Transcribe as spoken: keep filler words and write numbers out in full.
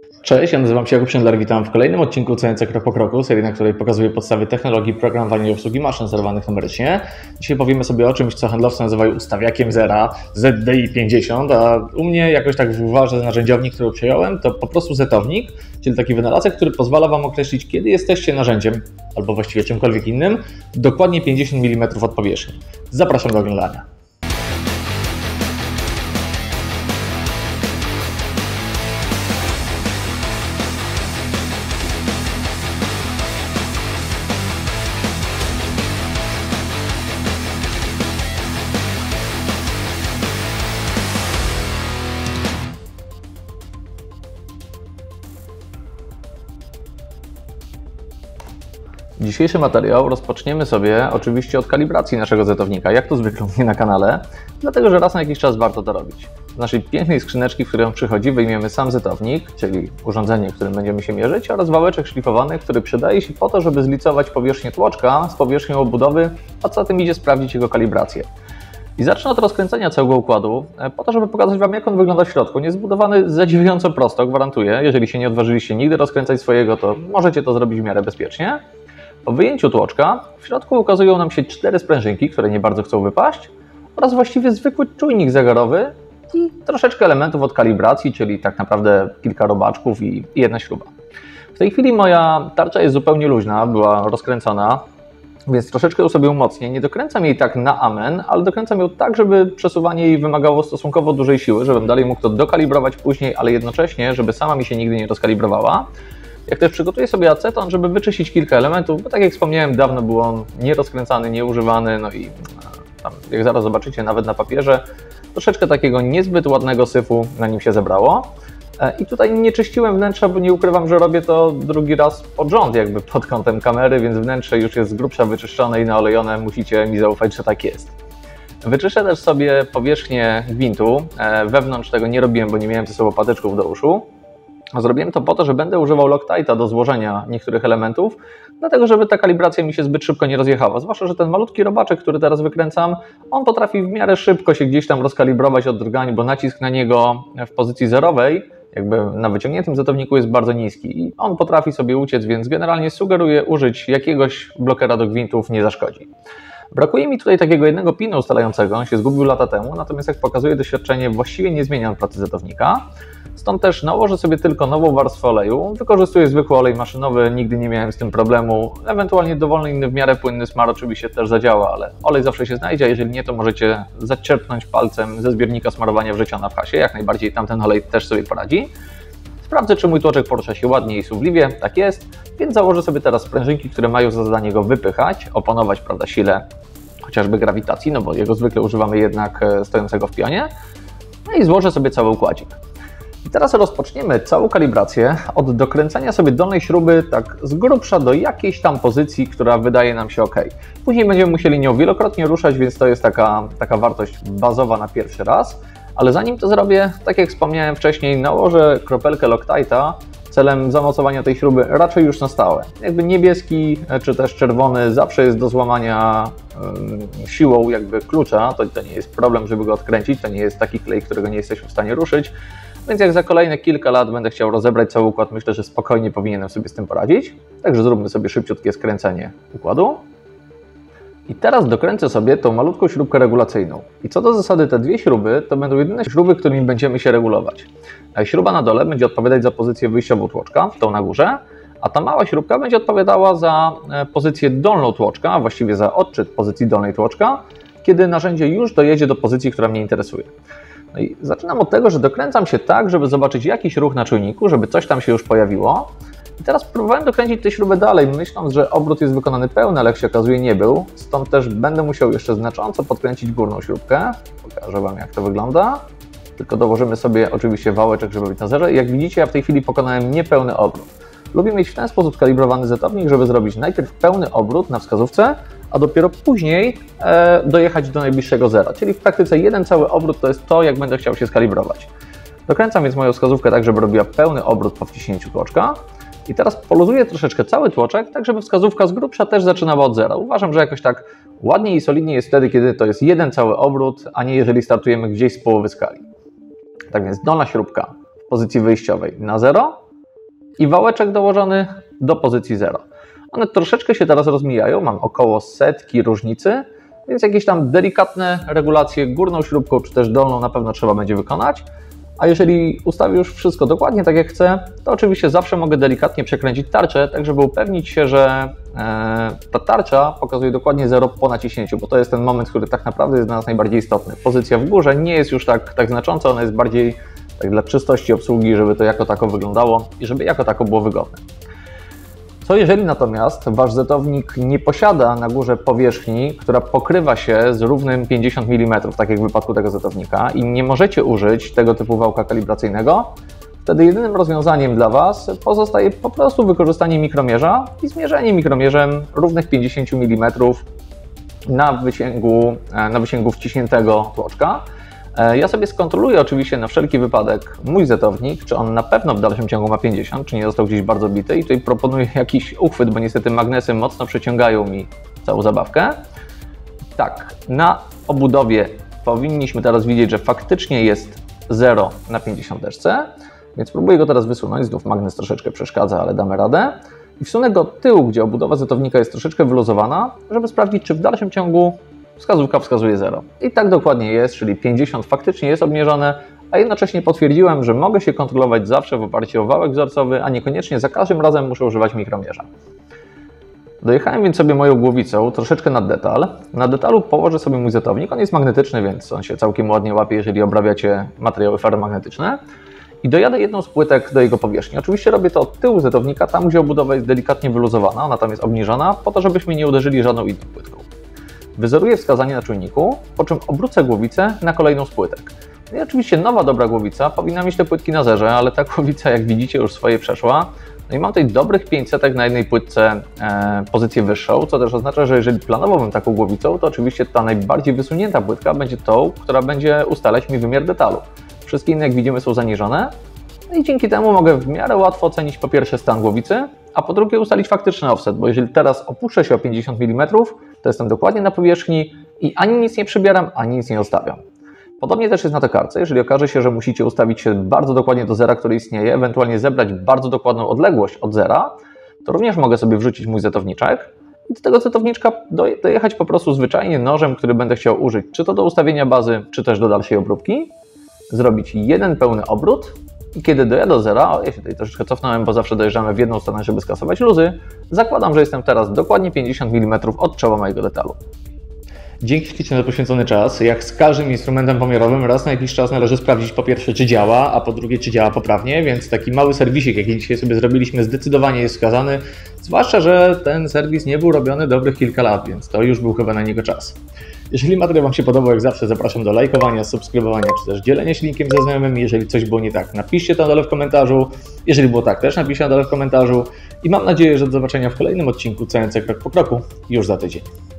Cześć, ja nazywam się Jakub Szendler, witam w kolejnym odcinku C N C Krok po Kroku, serii, na której pokazuję podstawy technologii programowania i obsługi maszyn sterowanych numerycznie. Dzisiaj powiemy sobie o czymś, co handlowcy nazywają ustawiakiem zera, Z D I pięćdziesiąt, a u mnie jakoś tak uważam, że narzędziownik, który przyjąłem, to po prostu zetownik, czyli taki wynalazek, który pozwala Wam określić, kiedy jesteście narzędziem, albo właściwie czymkolwiek innym, dokładnie pięćdziesiąt milimetrów od powierzchni. Zapraszam do oglądania. Dzisiejszy materiał rozpoczniemy sobie oczywiście od kalibracji naszego zetownika, jak to zwykle u mnie na kanale, dlatego że raz na jakiś czas warto to robić. Z naszej pięknej skrzyneczki, w której on przychodzi, wyjmiemy sam zetownik, czyli urządzenie, w którym będziemy się mierzyć, oraz wałeczek szlifowany, który przydaje się po to, żeby zlicować powierzchnię tłoczka z powierzchnią obudowy, a co za tym idzie sprawdzić jego kalibrację. I zacznę od rozkręcenia całego układu, po to, żeby pokazać Wam, jak on wygląda w środku. Nie jest zbudowany zadziwiająco prosto, gwarantuję. Jeżeli się nie odważyliście nigdy rozkręcać swojego, to możecie to zrobić w miarę bezpiecznie. Po wyjęciu tłoczka w środku ukazują nam się cztery sprężynki, które nie bardzo chcą wypaść, oraz właściwie zwykły czujnik zegarowy i troszeczkę elementów od kalibracji, czyli tak naprawdę kilka robaczków i jedna śruba. W tej chwili moja tarcza jest zupełnie luźna, była rozkręcona, więc troszeczkę ją sobie umocnię. Nie dokręcam jej tak na amen, ale dokręcam ją tak, żeby przesuwanie jej wymagało stosunkowo dużej siły, żebym dalej mógł to dokalibrować później, ale jednocześnie, żeby sama mi się nigdy nie rozkalibrowała. Jak też przygotuję sobie aceton, żeby wyczyścić kilka elementów, bo tak jak wspomniałem, dawno był on nierozkręcany, nieużywany, no i tam, jak zaraz zobaczycie, nawet na papierze, troszeczkę takiego niezbyt ładnego syfu na nim się zebrało. I tutaj nie czyściłem wnętrza, bo nie ukrywam, że robię to drugi raz pod rząd, jakby pod kątem kamery, więc wnętrze już jest z grubsza wyczyszczone i naolejone, musicie mi zaufać, że tak jest. Wyczyszczę też sobie powierzchnię gwintu, wewnątrz tego nie robiłem, bo nie miałem ze sobą patyczków do uszu. Zrobiłem to po to, że będę używał Loctite'a do złożenia niektórych elementów, dlatego żeby ta kalibracja mi się zbyt szybko nie rozjechała. Zwłaszcza, że ten malutki robaczek, który teraz wykręcam, on potrafi w miarę szybko się gdzieś tam rozkalibrować od drgań, bo nacisk na niego w pozycji zerowej, jakby na wyciągniętym zetowniku, jest bardzo niski i on potrafi sobie uciec, więc generalnie sugeruję użyć jakiegoś blokera do gwintów, nie zaszkodzi. Brakuje mi tutaj takiego jednego pinu ustalającego, on się zgubił lata temu, natomiast jak pokazuje doświadczenie, właściwie nie zmieniam pracy zetownika. Stąd też nałożę sobie tylko nową warstwę oleju. Wykorzystuję zwykły olej maszynowy, nigdy nie miałem z tym problemu. Ewentualnie dowolny inny w miarę płynny smar oczywiście też zadziała, ale olej zawsze się znajdzie, a jeżeli nie, to możecie zaczerpnąć palcem ze zbiornika smarowania wrzeciona w hasie. Jak najbardziej tamten olej też sobie poradzi. Sprawdzę, czy mój tłoczek porusza się ładnie i suwliwie, tak jest, więc założę sobie teraz sprężynki, które mają za zadanie go wypychać, oponować, prawda, sile chociażby grawitacji, no bo jego zwykle używamy jednak stojącego w pionie. No i złożę sobie cały układzik. I teraz rozpoczniemy całą kalibrację od dokręcania sobie dolnej śruby tak z grubsza do jakiejś tam pozycji, która wydaje nam się ok. Później będziemy musieli nią wielokrotnie ruszać, więc to jest taka, taka wartość bazowa na pierwszy raz. Ale zanim to zrobię, tak jak wspomniałem wcześniej, nałożę kropelkę Loctite'a celem zamocowania tej śruby raczej już na stałe. Jakby niebieski czy też czerwony zawsze jest do złamania yy, siłą jakby klucza, to, to nie jest problem, żeby go odkręcić, to nie jest taki klej, którego nie jesteśmy w stanie ruszyć. Więc jak za kolejne kilka lat będę chciał rozebrać cały układ, myślę, że spokojnie powinienem sobie z tym poradzić. Także zróbmy sobie szybciutkie skręcenie układu. I teraz dokręcę sobie tą malutką śrubkę regulacyjną. I co do zasady, te dwie śruby to będą jedyne śruby, którymi będziemy się regulować. Śruba na dole będzie odpowiadać za pozycję wyjściową tłoczka, tą na górze, a ta mała śrubka będzie odpowiadała za pozycję dolną tłoczka, a właściwie za odczyt pozycji dolnej tłoczka, kiedy narzędzie już dojedzie do pozycji, która mnie interesuje. No i zaczynam od tego, że dokręcam się tak, żeby zobaczyć jakiś ruch na czujniku, żeby coś tam się już pojawiło. I teraz próbowałem dokręcić tę śrubę dalej, myśląc, że obrót jest wykonany pełny, ale jak się okazuje nie był. Stąd też będę musiał jeszcze znacząco podkręcić górną śrubkę. Pokażę Wam, jak to wygląda. Tylko dołożymy sobie oczywiście wałeczek, żeby być na zerze. Jak widzicie, ja w tej chwili pokonałem niepełny obrót. Lubię mieć w ten sposób skalibrowany zetownik, żeby zrobić najpierw pełny obrót na wskazówce, a dopiero później e, dojechać do najbliższego zera. Czyli w praktyce jeden cały obrót to jest to, jak będę chciał się skalibrować. Dokręcam więc moją wskazówkę tak, żeby robiła pełny obrót po wciśnięciu tłoczka. I teraz poluzuję troszeczkę cały tłoczek, tak żeby wskazówka z grubsza też zaczynała od zera. Uważam, że jakoś tak ładniej i solidniej jest wtedy, kiedy to jest jeden cały obrót, a nie jeżeli startujemy gdzieś z połowy skali. Tak więc dolna śrubka w pozycji wyjściowej na zero, i wałeczek dołożony do pozycji zero. One troszeczkę się teraz rozmijają, mam około setki różnicy, więc jakieś tam delikatne regulacje górną śrubką czy też dolną na pewno trzeba będzie wykonać. A jeżeli ustawię już wszystko dokładnie tak jak chcę, to oczywiście zawsze mogę delikatnie przekręcić tarczę, tak żeby upewnić się, że e, ta tarcza pokazuje dokładnie zero po naciśnięciu, bo to jest ten moment, który tak naprawdę jest dla nas najbardziej istotny. Pozycja w górze nie jest już tak, tak znacząca, ona jest bardziej tak dla czystości obsługi, żeby to jako tako wyglądało i żeby jako tako było wygodne. Co jeżeli natomiast Wasz zetownik nie posiada na górze powierzchni, która pokrywa się z równym pięćdziesiąt milimetrów, tak jak w wypadku tego zetownika, i nie możecie użyć tego typu wałka kalibracyjnego, wtedy jedynym rozwiązaniem dla Was pozostaje po prostu wykorzystanie mikromierza i zmierzenie mikromierzem równych pięćdziesiąt milimetrów na wysięgu, na wysięgu wciśniętego tłoczka. Ja sobie skontroluję oczywiście na wszelki wypadek mój zetownik, czy on na pewno w dalszym ciągu ma pięćdziesiąt, czy nie został gdzieś bardzo bity, i tutaj proponuję jakiś uchwyt, bo niestety magnesy mocno przeciągają mi całą zabawkę. Tak, na obudowie powinniśmy teraz widzieć, że faktycznie jest zero na pięćdziesiątce, więc próbuję go teraz wysunąć, znów magnes troszeczkę przeszkadza, ale damy radę. I wsunę go od tyłu, gdzie obudowa zetownika jest troszeczkę wyluzowana, żeby sprawdzić, czy w dalszym ciągu wskazówka wskazuje zero. I tak dokładnie jest, czyli pięćdziesiąt faktycznie jest obniżone, a jednocześnie potwierdziłem, że mogę się kontrolować zawsze w oparciu o wałek wzorcowy, a niekoniecznie za każdym razem muszę używać mikromierza. Dojechałem więc sobie moją głowicą troszeczkę nad detal. Na detalu położę sobie mój zetownik, on jest magnetyczny, więc on się całkiem ładnie łapie, jeżeli obrabiacie materiały ferromagnetyczne. I dojadę jedną z płytek do jego powierzchni. Oczywiście robię to od tyłu zetownika, tam gdzie obudowa jest delikatnie wyluzowana, ona tam jest obniżona, po to żebyśmy nie uderzyli żadną inną płytką. Wyzoruję wskazanie na czujniku, po czym obrócę głowicę na kolejną z płytek. I oczywiście nowa dobra głowica powinna mieć te płytki na zerze, ale ta głowica, jak widzicie, już swoje przeszła. No i mam tutaj dobrych pięćset na jednej płytce e, pozycję wyższą, co też oznacza, że jeżeli planowałbym taką głowicą, to oczywiście ta najbardziej wysunięta płytka będzie tą, która będzie ustalać mi wymiar detalu. Wszystkie inne, jak widzimy, są zaniżone. No i dzięki temu mogę w miarę łatwo ocenić po pierwsze stan głowicy, a po drugie ustalić faktyczny offset, bo jeżeli teraz opuszczę się o pięćdziesiąt milimetrów, to jestem dokładnie na powierzchni i ani nic nie przybieram, ani nic nie odstawiam. Podobnie też jest na tokarce. Jeżeli okaże się, że musicie ustawić się bardzo dokładnie do zera, który istnieje, ewentualnie zebrać bardzo dokładną odległość od zera, to również mogę sobie wrzucić mój zetowniczek i do tego zetowniczka dojechać po prostu zwyczajnie nożem, który będę chciał użyć, czy to do ustawienia bazy, czy też do dalszej obróbki, zrobić jeden pełny obrót. I kiedy dojadę do zera, o, ja się tutaj troszeczkę cofnąłem, bo zawsze dojeżdżamy w jedną stronę, żeby skasować luzy, zakładam, że jestem teraz dokładnie pięćdziesiąt milimetrów od czoła mojego detalu. Dzięki ślicznie za poświęcony czas. Jak z każdym instrumentem pomiarowym, raz na jakiś czas należy sprawdzić po pierwsze, czy działa, a po drugie, czy działa poprawnie, więc taki mały serwisik, jaki dzisiaj sobie zrobiliśmy, zdecydowanie jest wskazany, zwłaszcza, że ten serwis nie był robiony dobrych kilka lat, więc to już był chyba na niego czas. Jeżeli materiał Wam się podobał, jak zawsze zapraszam do lajkowania, subskrybowania, czy też dzielenia się linkiem ze znajomymi. Jeżeli coś było nie tak, napiszcie to na dole w komentarzu. Jeżeli było tak, też napiszcie na dole w komentarzu. I mam nadzieję, że do zobaczenia w kolejnym odcinku C N C Krok po Kroku już za tydzień.